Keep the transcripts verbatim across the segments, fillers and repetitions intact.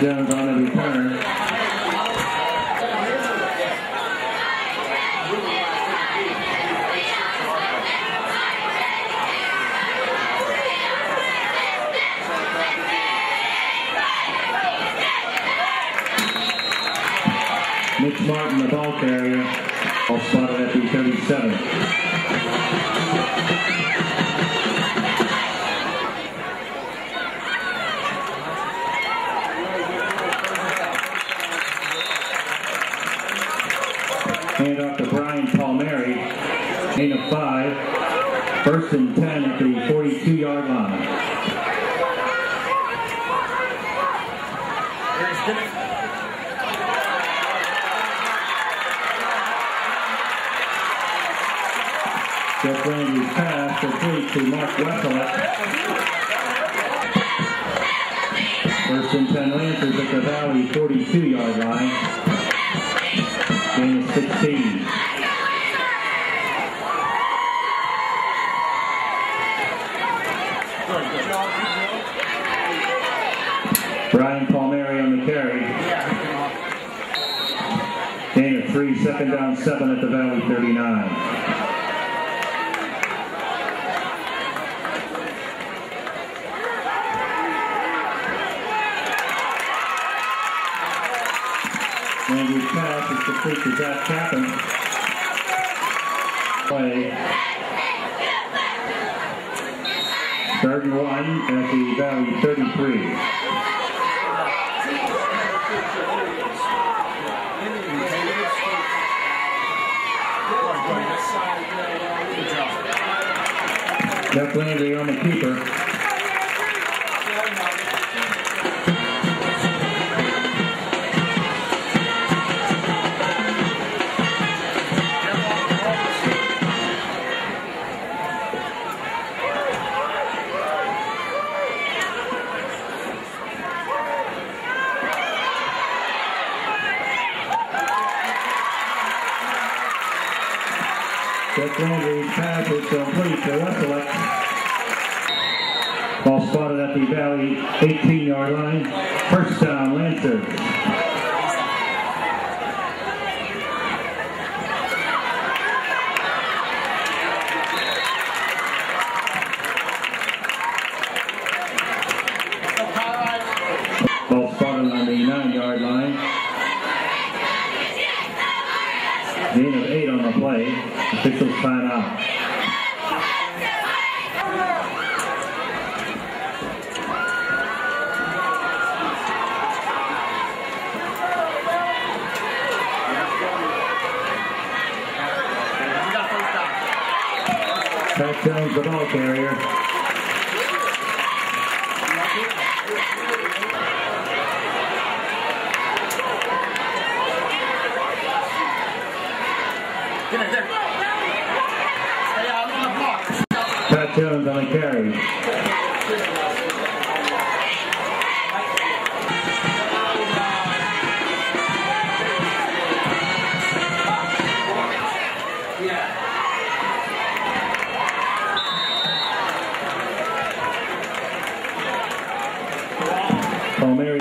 Jones on the return. Mitch Martin, the ball carrier, all spotted at the thirty-seven. Hand off to Brian Palmieri, gain of five, first and ten at the forty-two yard line. Jeff Landry's pass complete to Mark Wesselek. First and ten Lancers at the Valley forty-two yard line. Gain of sixteen. Brian Palmieri on the carry. Gain of three, second down, seven at the Valley thirty-nine. Andrew's pass is complete to Zach Chapin. Play. Third and one at the Valley thirty-three. Jeff Landry on the keeper. Jeff Landry's pass is complete to Wesselek. Ball spotted at the Valley eighteen yard line. First down, Lancers. Ball spotted on the nine yard line. Gain of eight on the play. Officials time out. Pat Jones, the ball carrier. Pat Jones on the carry. Palmieri.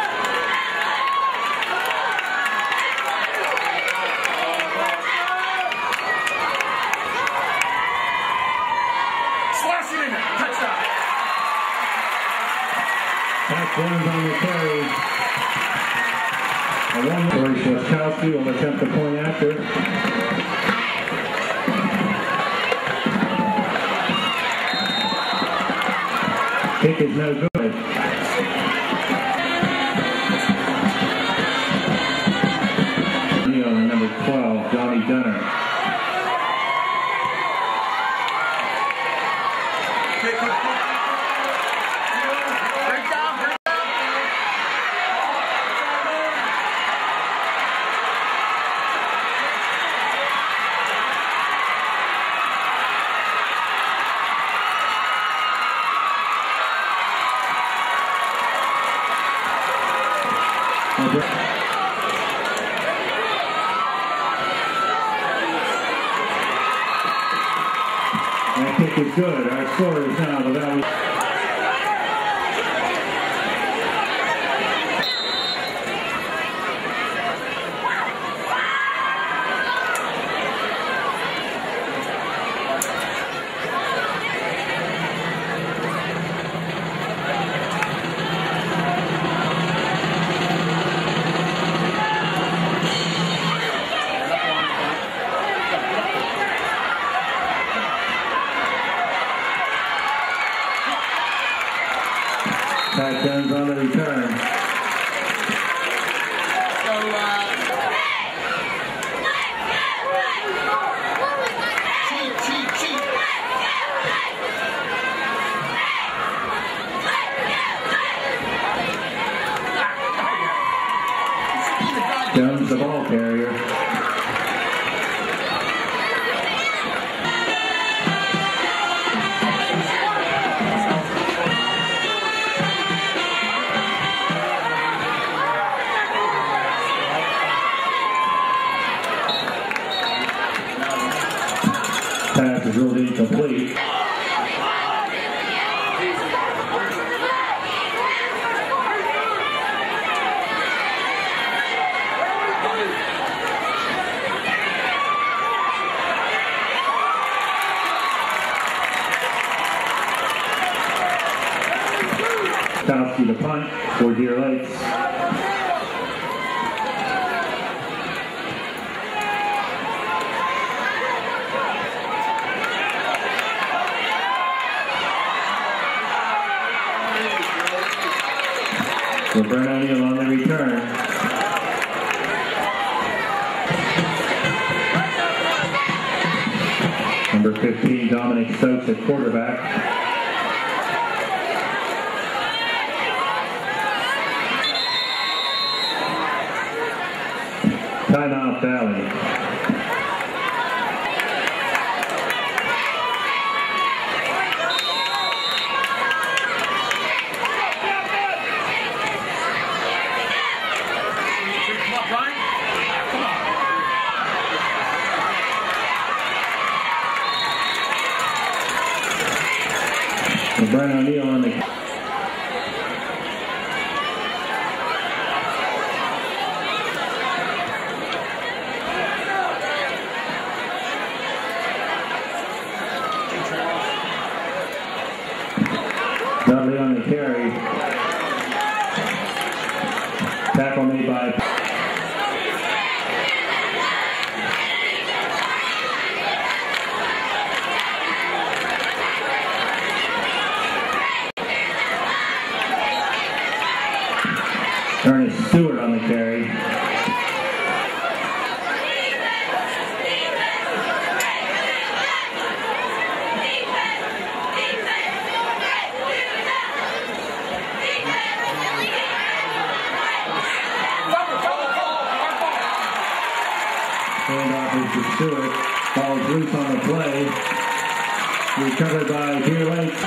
Pat Jones on the carry. A one for Schwarzkowski will attempt the point after. Kick is no good. On number twelve, Johnny Dunner. That kick is good. Our score is now the Valley. Pat Jones on the return. Jones, the ball carrier. Pass is ruled incomplete. Kowski to punt for Deer Lakes. Brent O'Neill on the return. Number fifteen, Dominic Stokes at quarterback. Timeout Valley. Brent O'Neill on the Dudley on the carry. Tackle made by Ernest Stewart on the carry. Handoff is to Stewart. Ball's loose on the play. Recovered by Deer Lakes.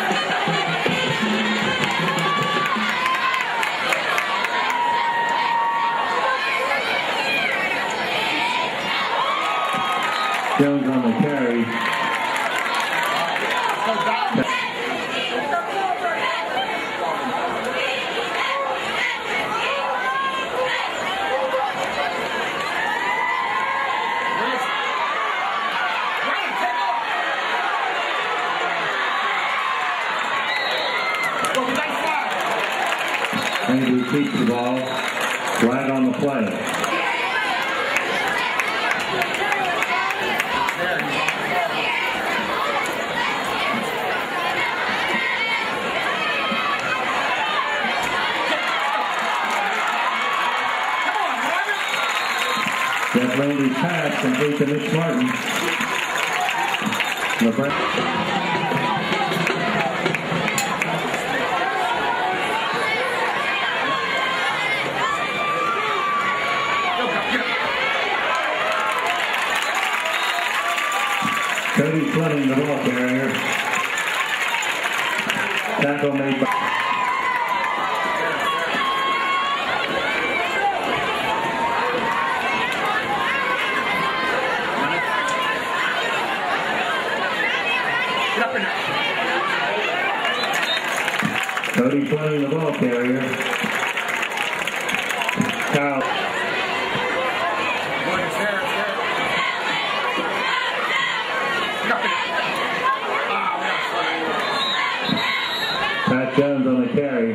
Jones on the carry. Andrew keeps the ball. Flag on the play. Jeff Landy's pass complete to Mitch Martin. LeBron. Cody Fleming, the ball carrier. Tackle made by Cody Fleming, the ball carrier. Kyle. Pat Jones on the carry.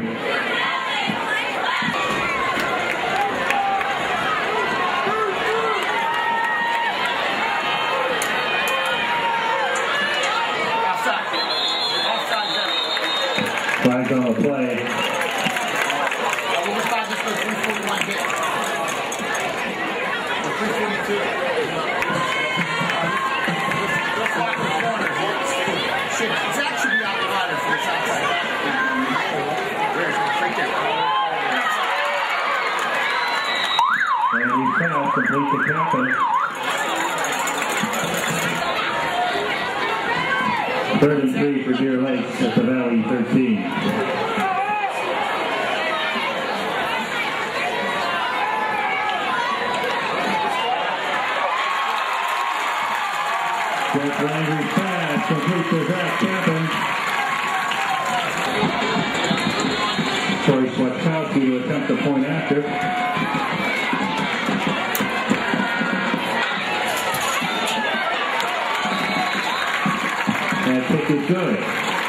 Flag Flags on the play. And he fouled, complete the captain. Third and three for Deer Lakes at the Valley thirteen. Jeff Landry's pass complete to Zach Captain. Corey Swatkowski to attempt the point after. That kick is good.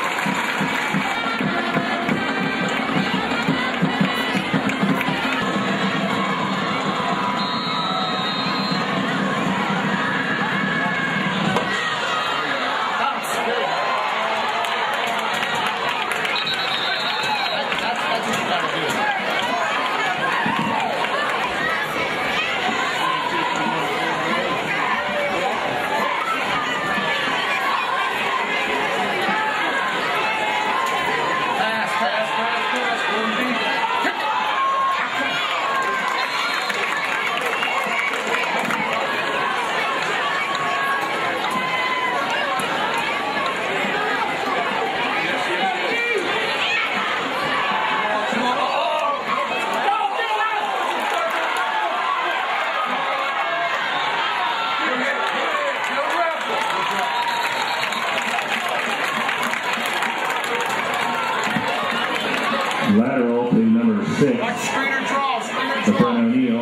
Lateral to number six. To Brent O'Neill.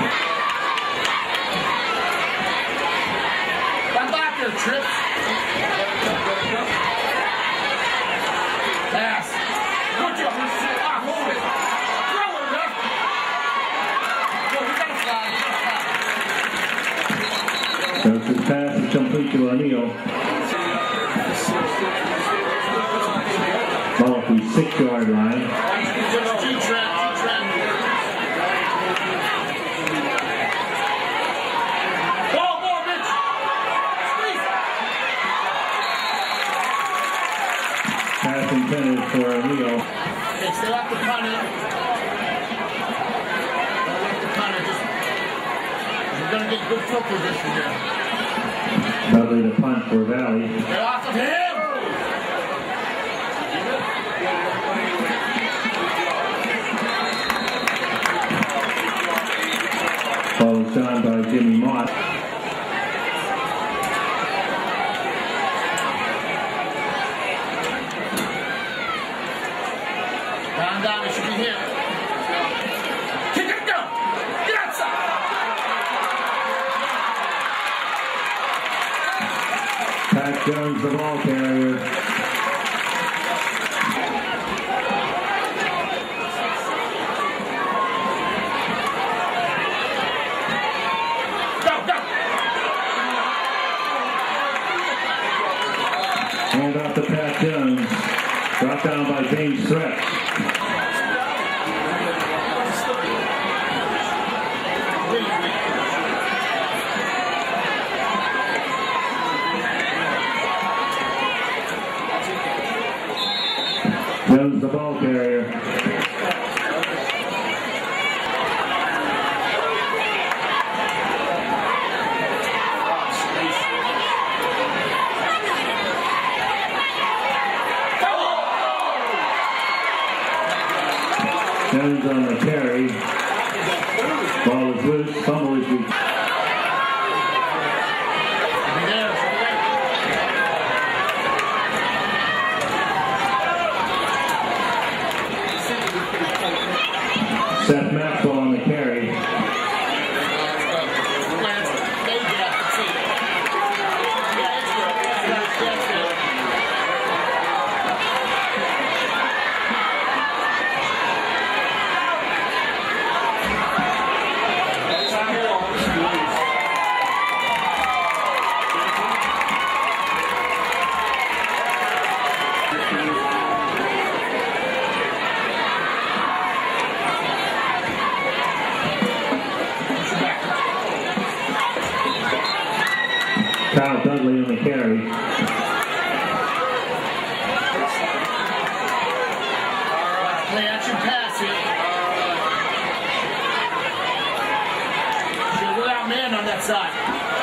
Come back here, Tripp. Pass. Good job. Ah, hold it. Throw it, Jeff. Go, we got a flag. So this pass is complete to O'Neill. Ball at the six-yard line. Pass intended for O'Neill. Okay, stay off the punter. Stay off the punter. Just, you're going to get good field position here. Dudley to punt for Valley. Stay off of him! Ball is done by Jimmy Mott. Down, down, it should be here. Kick it, go! Get outside! Pat Jones, the ball carrier. Go, go! Hand off to Pat Jones. Brought down by James Threat. Jones, the ball carrier. Jones on the carry. Ball is loose. Fumble is loose. Seth Maxwell on the carry. Dudley on the carry. Play action pass here. Should without man on that side.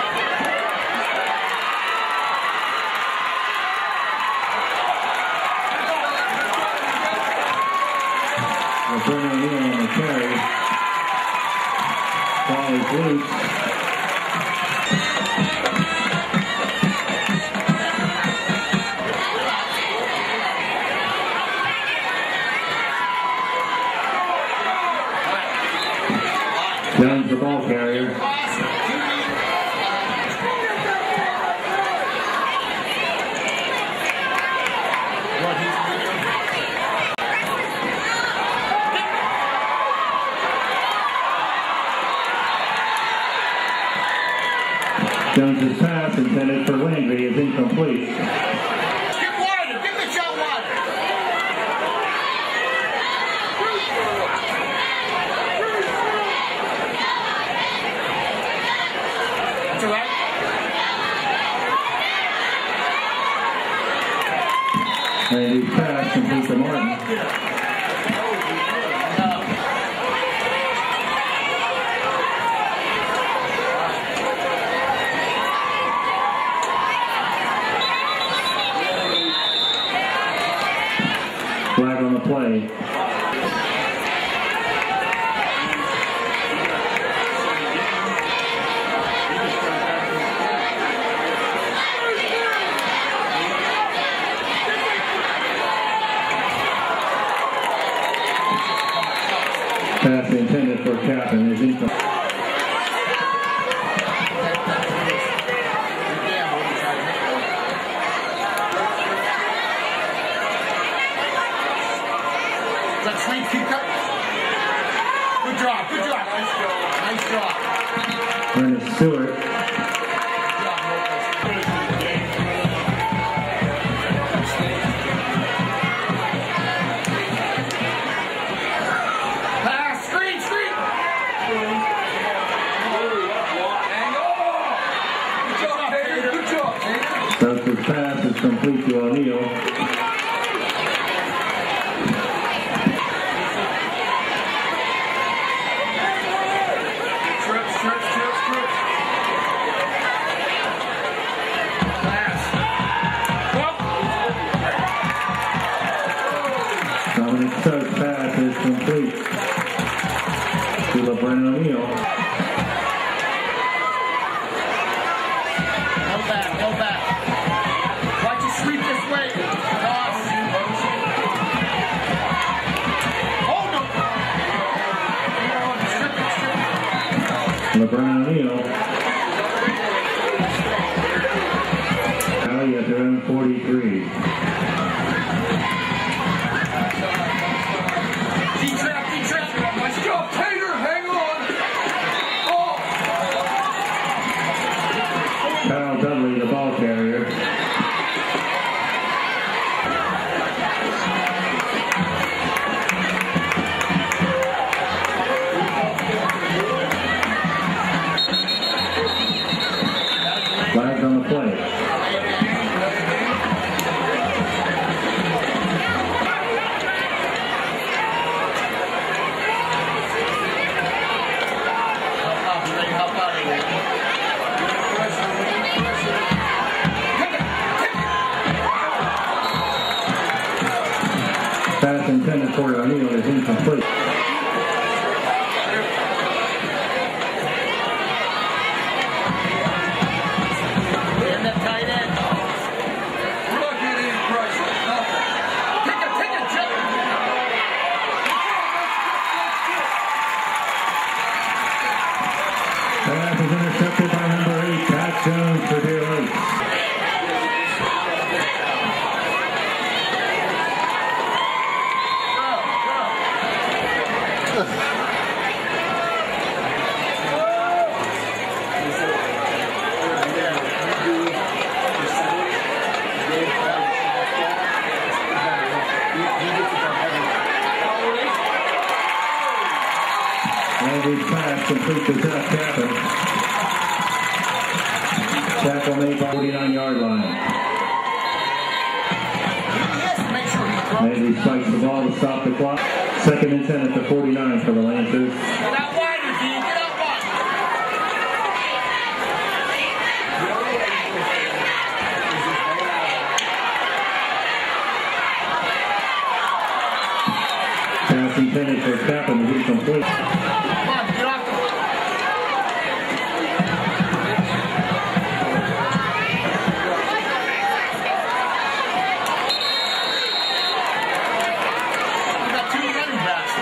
Brennan O'Neill on the carry. Ball is loose. Jones the ball carrier. Jones's pass intended for Landry is incomplete. Get wider. Get the shot wider. That's all right. Landry's pass complete to Martin. Flag on the play. Pass intended for Captain is incomplete. Let's sleep, keep cut. Good job, good job. Nice job. Nice job. Brennan Stewart. Pass, screen, screen. Good job, Taylor. Good job, Taylor. Joseph's pass is complete to O'Neill. Trips, trips, trips, trips. Pass. Dominic Stokes' pass is complete to LeBron O'Neill. Go back, go back. Watch you sweep this way. Toss. Hold him. Strip it, strip it. LeBron O'Neill. Alley at their own forty-three. D-trap, D-trap. Nice job, Taylor. Hang on. Oh. Kyle Dudley, the ball carrier. Flags on the play. Help out, Ray. Help out, Ray. Pass intended for O'Neill is incomplete. In the tight end. We're not getting any pressure. Nothing. Take it, take it, Jeff. Pass is intercepted by number eight, Pat Jones for Deer Lakes. Landry's pass complete to Zach Captain. Tackle made by forty-nine yard line. Maybe spikes the ball to stop the clock. Second and ten at the forty-nine for the Lancers. Get out wider, D. Get out wide. Pass intended for Kaplan to be complete. Come on, get off the We got two running backs.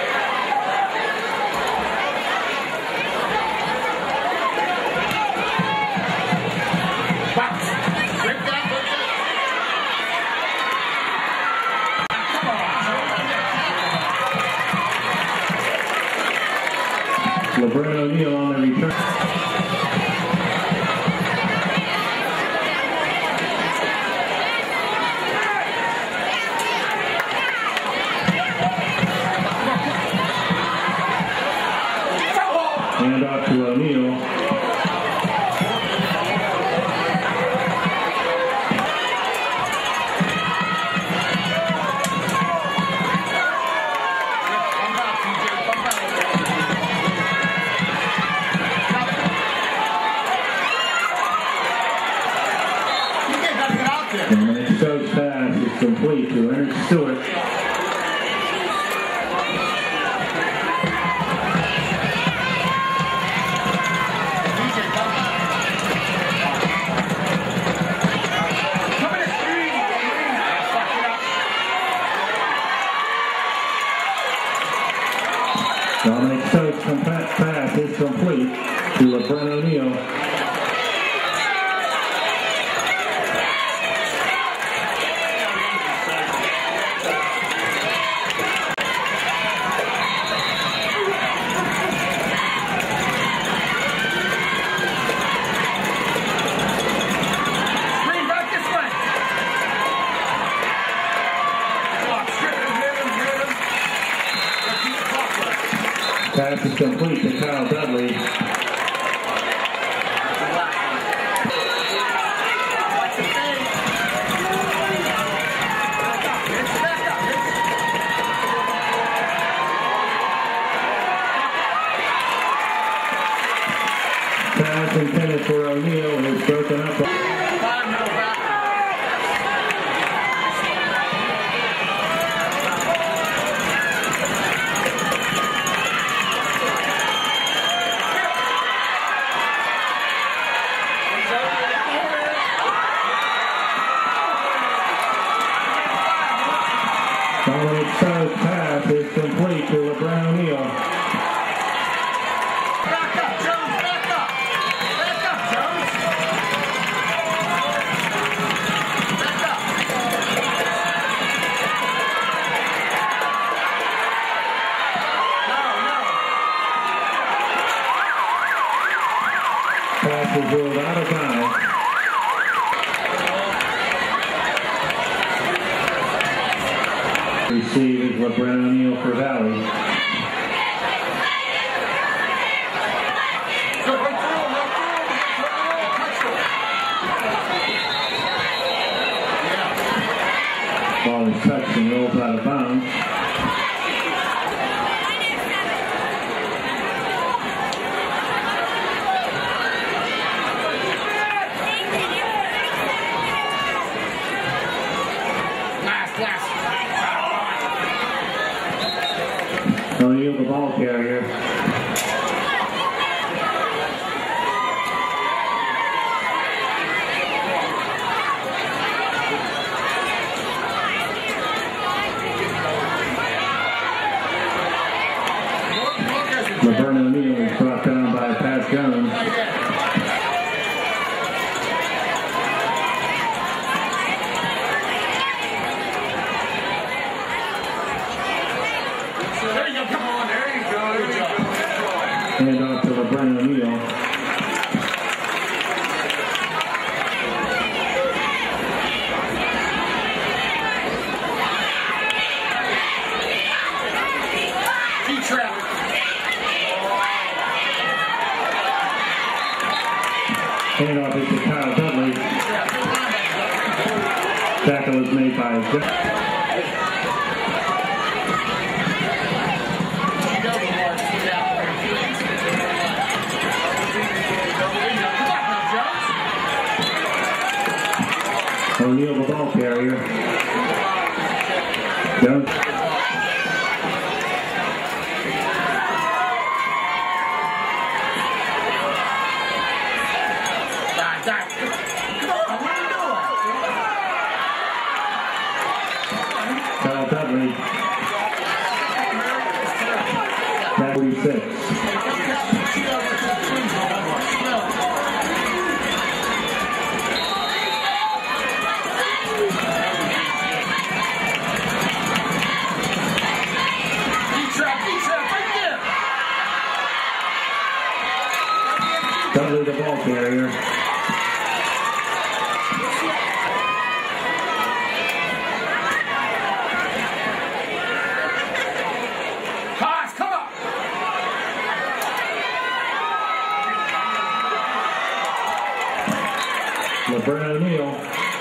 Bounce. Rip that, rip that. Come on, LeBron O'Neal on the return. Hand off to O'Neal. Come back, T J. Come back. T J, gotta get out there. Dominic Stokes' pass is complete to Ernest Stewart. T J, come back. Come in the street. Fuck it up. Dominic Stokes' compact pass is complete to LeBron O'Neal. Bring back this way. Come on, strip him, hit him, hit him. Let's keep the clock running. Pass is complete to Kyle Dudley. Watch the fade. Back up, Mitch. Back up, Mitch. Pass intended for O'Neal is broken up. Five middle back. Dominic Stokes' pass is complete to LeBron O'Neal. Back up, Jones. Back up. Back up, Jones. Back up. No, no. Pass is ruled out of bounds. Receive is LeBron O'Neal for Valley. Go right through him, right through him. Right through him. Touch him. Yeah. Ball is touched and rolls out of bounds. Last, last. O'Neal the ball carrier. LeBron O'Neal is brought down by Pat Jones. There you go. Come on. There you go. There you go. Hand off to LeBron O'Neal. T-trap. Hand off is to Kyle made by Jeff. O'Neal, the ball carrier. Jones. Kyle Dudley. forty-six. Dudley, the ball carrier. Pass, come up. LeBron O'Neal.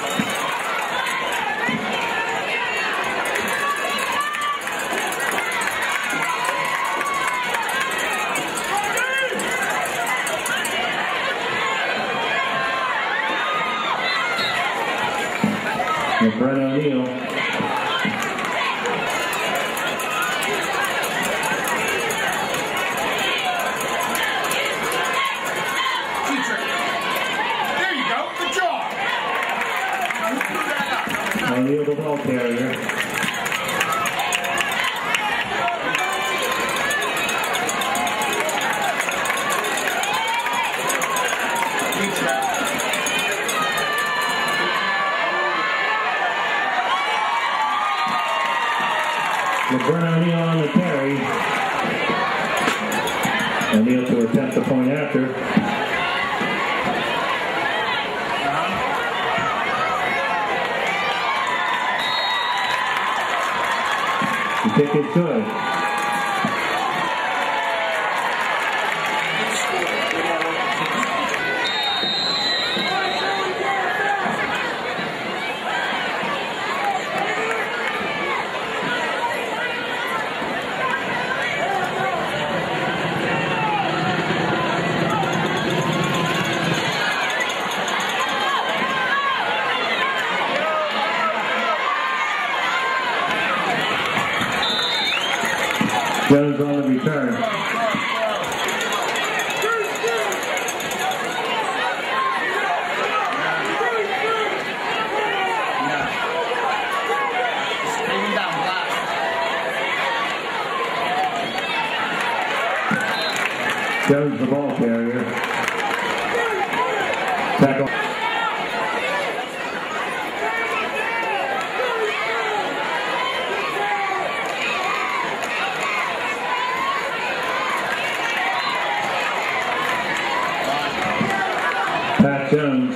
LeBron O'Neal. There you go. Good job. O'Neal, the ball carrier. LeBron O'Neal on the carry. O'Neal to attempt the point after. The kick is good. Jones on the return. Jones, the ball carrier. Tackle. Pat Jones.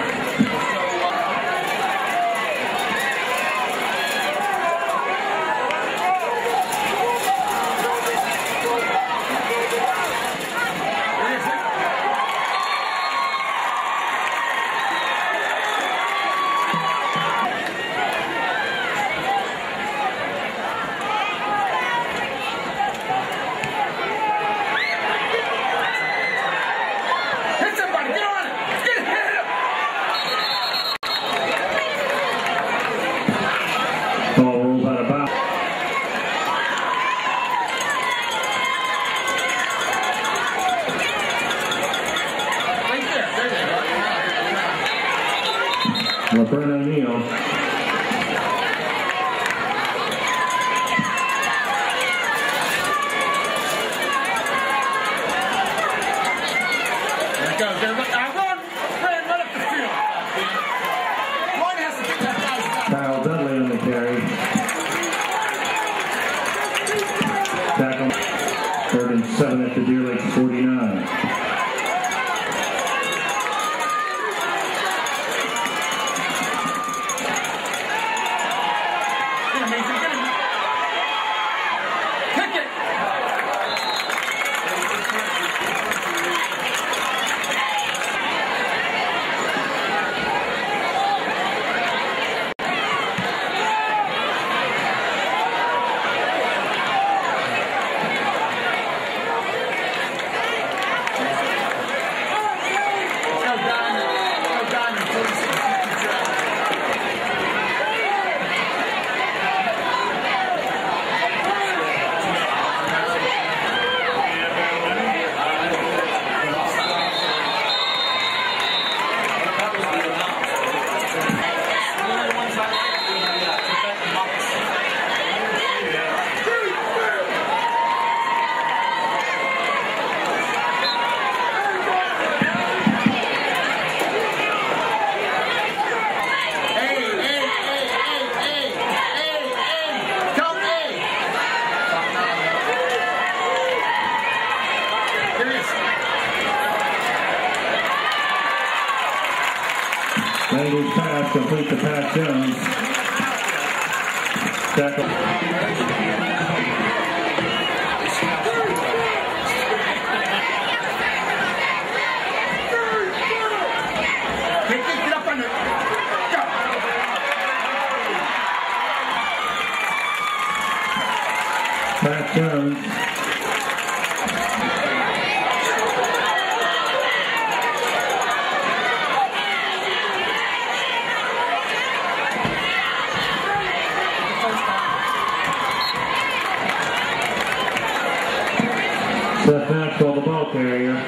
Hit somebody. Get on it. Get it. Hit him. Ball rolls out of bounds. Right there. There you go. LeBron O'Neal. There it goes. There, look. Now run. Run, run up the field. One has to get that guy's back. Kyle Dudley on the carry. Tackle. Third and seven at the Deer Lakes forty-nine. Get him, Mason. Get him. Kick it. Landry's pass complete to Pat Jones. Tackle. Pat Jones. Seth Maxwell, the ball carrier.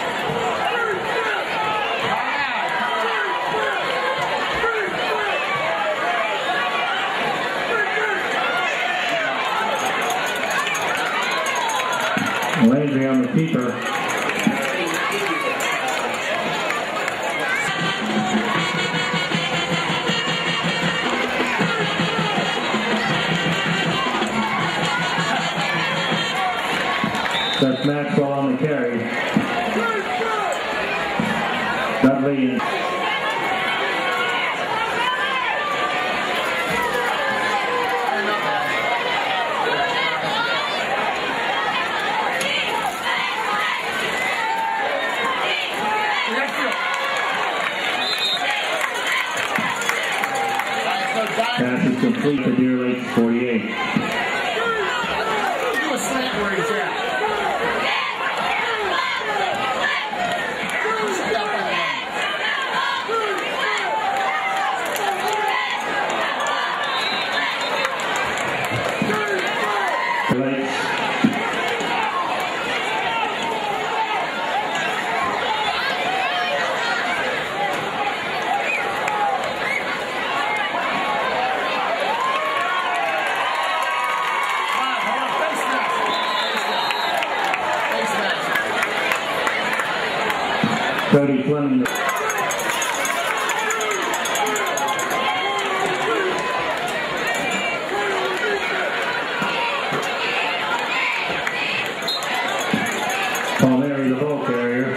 Landry on the keeper. That's Maxwell on the carry. Dudley. Pass is complete to Deer Lake forty-eight. Do a slant where he's at. Lakes. Cody Fleming. Palmieri, the ball carrier.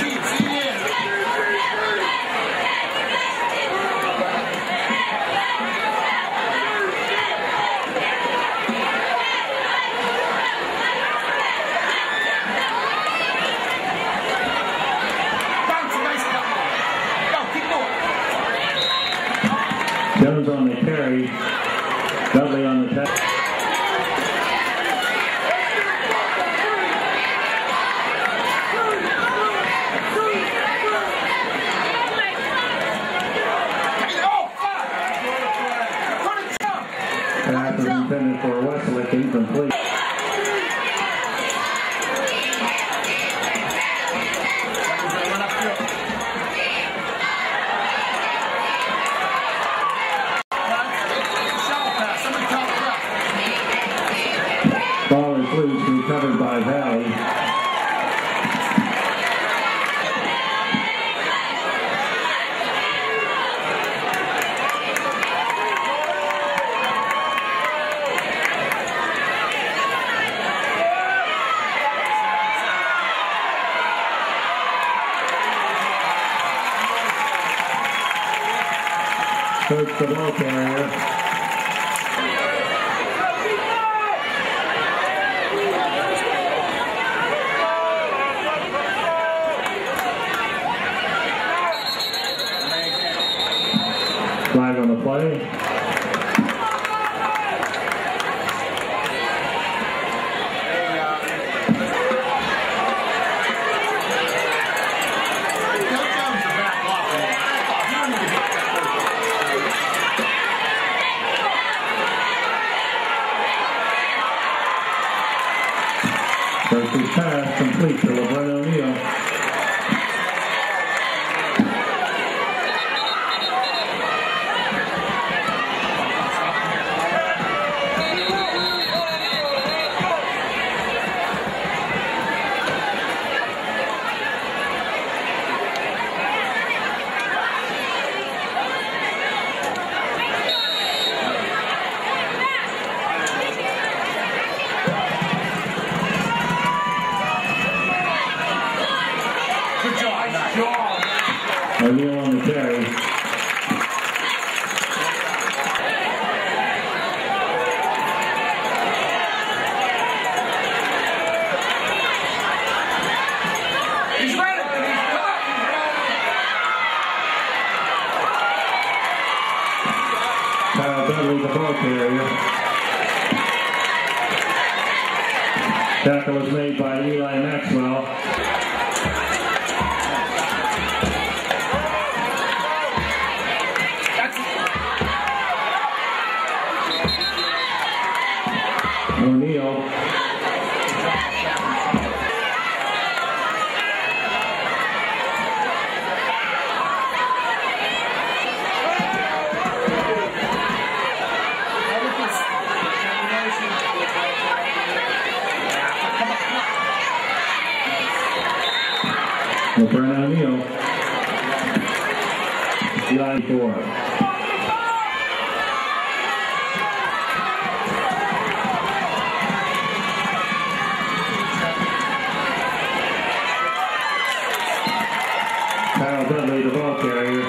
Jones on the carry. Dudley on the tackle. Pass is intended for Westlake, incomplete. Ball is loose, recovered by Valley. Coach the ball carrier. Flag on the play. Versus pass complete to LeBron O'Neal. O'Neal on the carry. Tackle was made by Eli Maxwell. O'Neal. Brandon O'Neal. Eli four. Kyle Dudley, the ball carrier.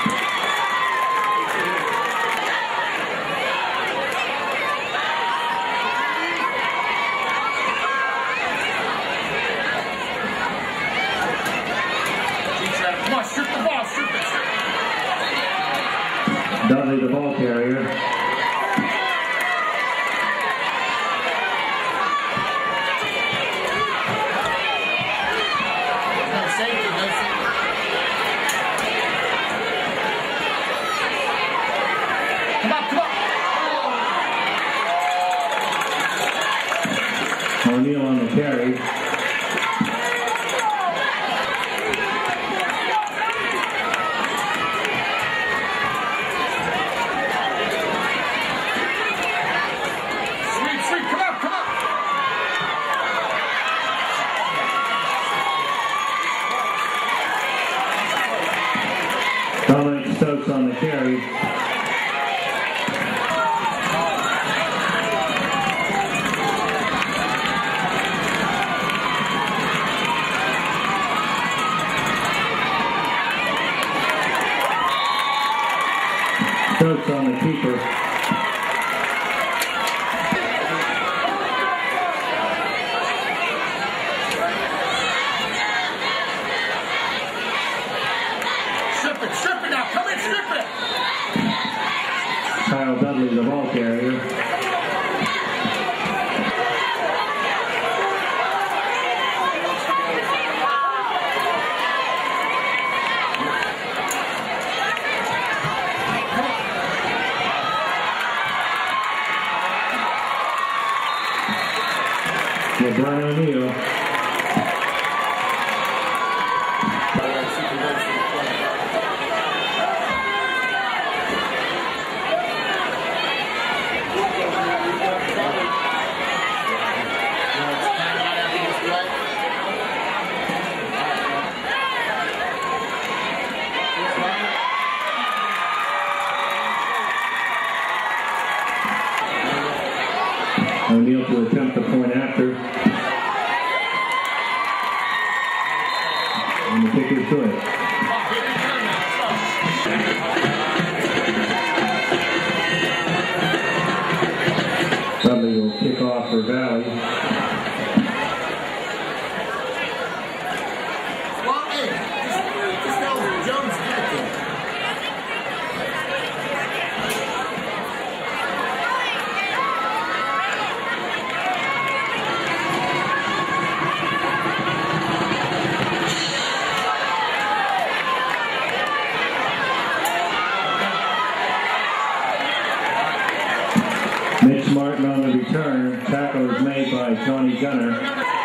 Come on, strip the ball, strip it. Dudley, the ball carrier. No safety, no safety. Come on, come on. O'Neal on the carry. Dominic Stokes on the carry. Stokes on the keeper. Kyle Dudley, the ball carrier. LeBron O'Neal. O'Neal to attempt the point after. And the kick is good. Dudley will kick off for Valley. Well, hey, just, just tell Jones to give it to him. Mitch Martin on the return. Tackle is made by Tony Gunner.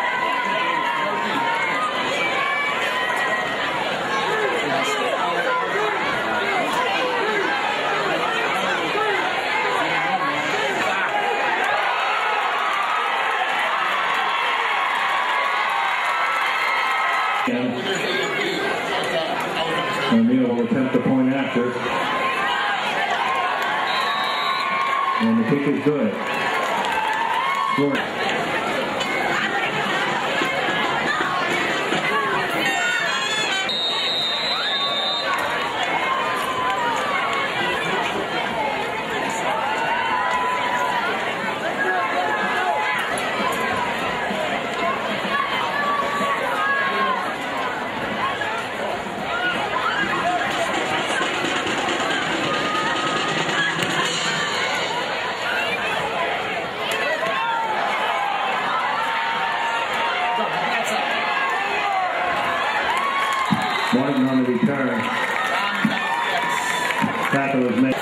O'Neal will attempt the point after. And the kick is good. Score. Martin on the return. Tackle was made.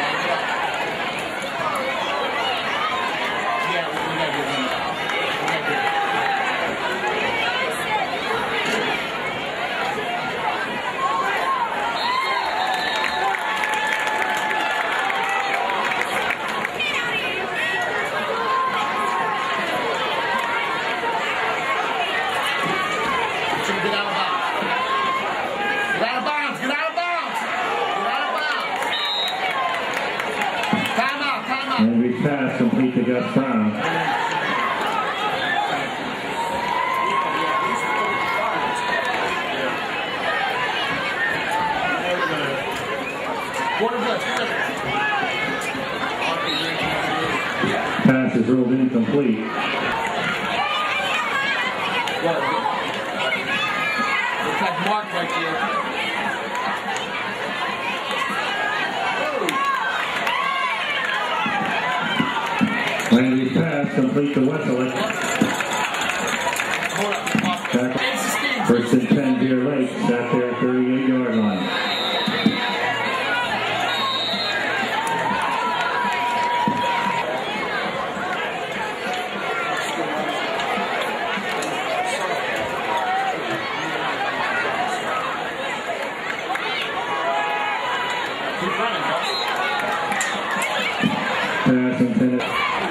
And we pass complete to Gus Brown. Pass is ruled incomplete. Looks like Mark right there. Landry pass complete to Westlake. First and ten, Deer Lake, sat there at thirty-eight yard line. Pass intended.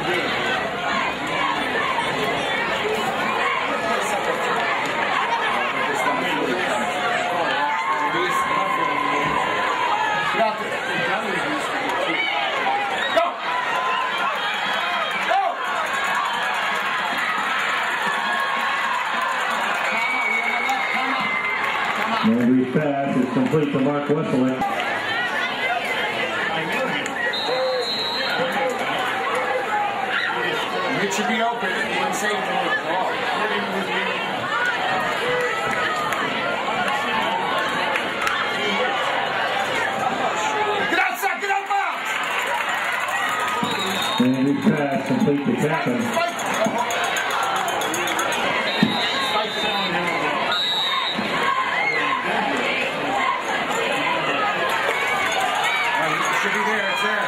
Landry's pass is complete to Mark Westlake. It should be open. One save. Get outside. Get out bounds. Landry's pass complete to Chapman. Should be there. It's there.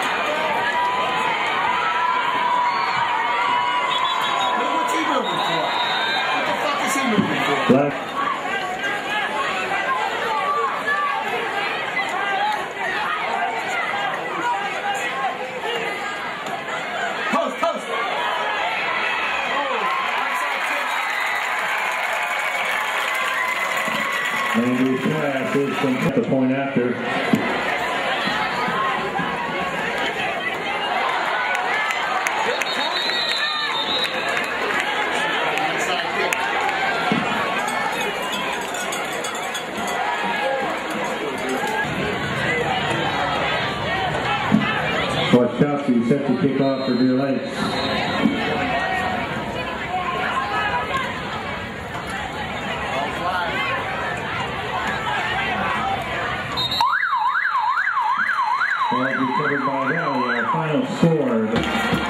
Black. Post, post. Landry's pass is complete the point after. Wachowski set to kick off for Deer Lakes. Well, recovered by Valley, our final score.